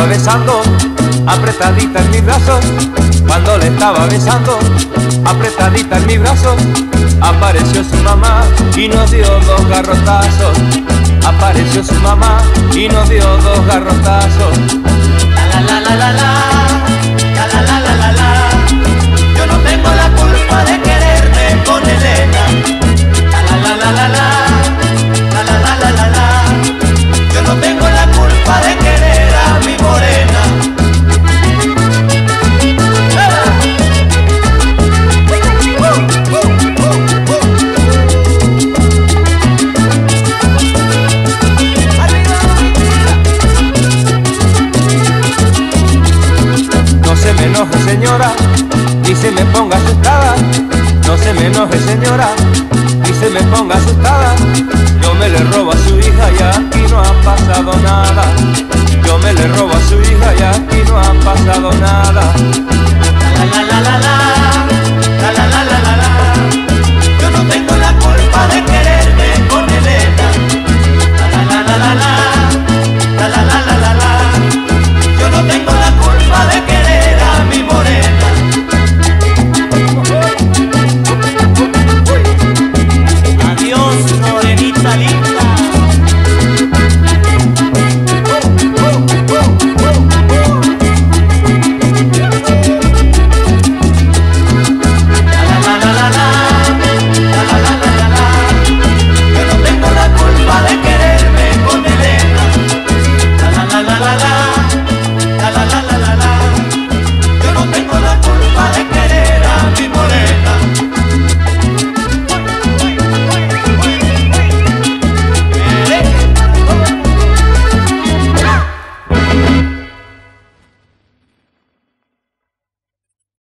besando, apretadita en mis brazos. Cuando le estaba besando, apretadita en mis brazos, apareció su mamá y nos dio dos garrotazos. Apareció su mamá y nos dio dos garrotazos. La la la la la la, la la la la la. Yo no tengo la culpa de quererte con Elena. La la la la la la, la la la la la la. Yo no tengo la culpa de